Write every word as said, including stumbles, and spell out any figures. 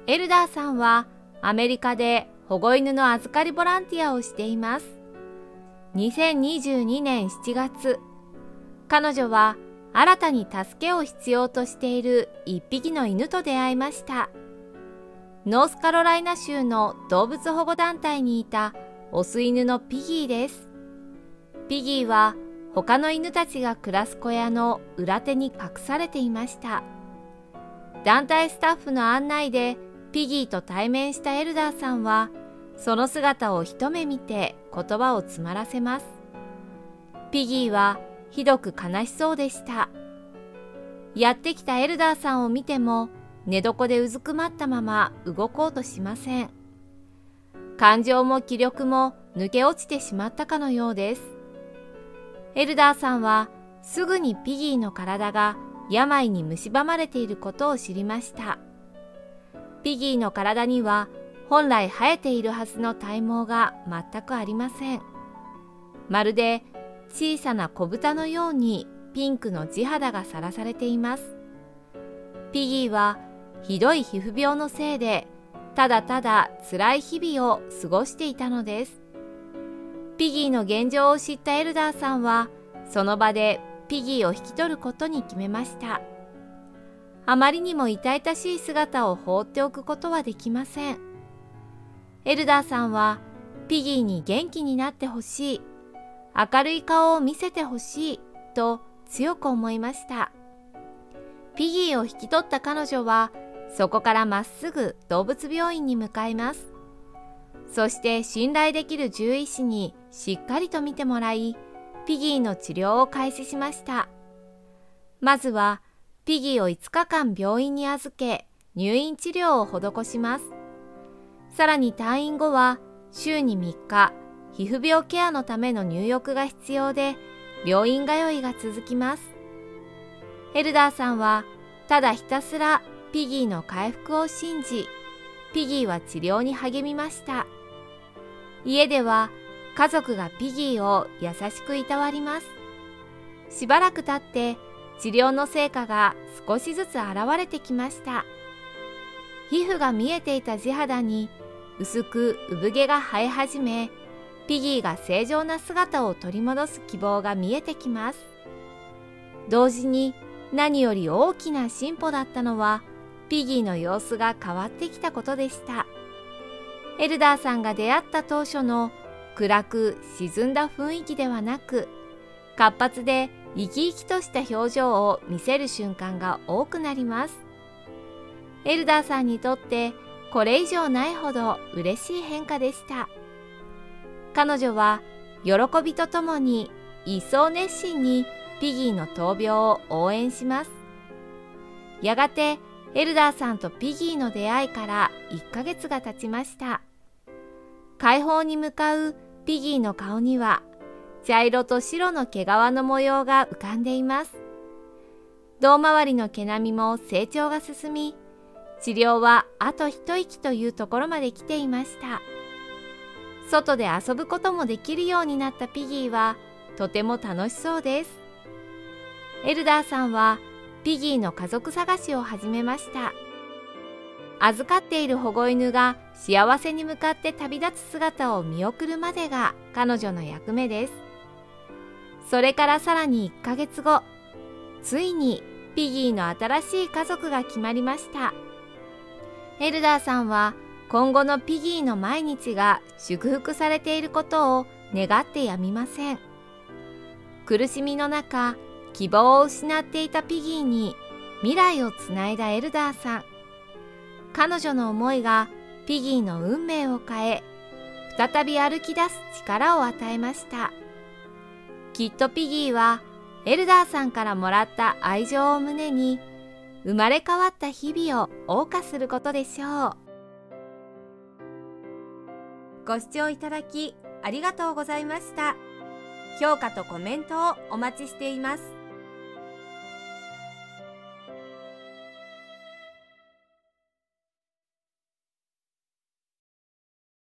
エルダーさんはアメリカで保護犬の預かりボランティアをしています。にせんにじゅうにねんしちがつ、彼女は新たに助けを必要としている一匹の犬と出会いました。ノースカロライナ州の動物保護団体にいたオス犬のピギーです。ピギーは他の犬たちが暮らす小屋の裏手に隠されていました。団体スタッフの案内でピギーと対面したエルダーさんは、その姿を一目見て言葉を詰まらせます。ピギーはひどく悲しそうでした。やってきたエルダーさんを見ても、寝床でうずくまったまま動こうとしません。感情も気力も抜け落ちてしまったかのようです。エルダーさんはすぐにピギーの体が病に蝕まれていることを知りました。ピギーの体には本来生えているはずの体毛が全くありません。まるで小さな子豚のようにピンクの地肌がさらされています。ピギーはひどい皮膚病のせいでただただ辛い日々を過ごしていたのです。ピギーの現状を知ったエルダーさんはその場でピギーを引き取ることに決めました。あまりにも痛々しい姿を放っておくことはできません。エルダーさんはピギーに元気になってほしい、明るい顔を見せてほしいと強く思いました。ピギーを引き取った彼女はそこからまっすぐ動物病院に向かいます。そして信頼できる獣医師にしっかりと見てもらい、ピギーの治療を開始しました。まずはピギーをいつかかん病院に預け、入院治療を施します。さらに退院後は週にみっか、皮膚病ケアのための入浴が必要で、病院通いが続きます。エルダーさんはただひたすらピギーの回復を信じ、ピギーは治療に励みました。家では家族がピギーを優しくいたわります。しばらく経って治療の成果が少しずつ現れてきました。皮膚が見えていた地肌に薄く産毛が生え始め、ピギーが正常な姿を取り戻す希望が見えてきます。同時に何より大きな進歩だったのは、ピギーの様子が変わってきたことでした。エルダーさんが出会った当初の暗く沈んだ雰囲気ではなく、活発で生き生きとした表情を見せる瞬間が多くなります。エルダーさんにとってこれ以上ないほど嬉しい変化でした。彼女は喜びとともに一層熱心にピギーの闘病を応援します。やがてエルダーさんとピギーの出会いからいっかげつが経ちました。解放に向かうピギーの顔には茶色と白の毛皮の模様が浮かんでいます。胴回りの毛並みも成長が進み、治療はあと一息というところまで来ていました。外で遊ぶこともできるようになったピギーはとても楽しそうです。エルダーさんはピギーの家族探しを始めました。預かっている保護犬が幸せに向かって旅立つ姿を見送るまでが彼女の役目です。それからさらにいっかげつご、ついにピギーの新しい家族が決まりました。エルダーさんは今後のピギーの毎日が祝福されていることを願ってやみません。苦しみの中、希望を失っていたピギーに未来をつないだエルダーさん。彼女の思いがピギーの運命を変え、再び歩き出す力を与えました。きっとピギーはエルダーさんからもらった愛情を胸に、生まれ変わった日々を謳歌することでしょう。ご視聴いただきありがとうございました。評価とコメントをお待ちしています。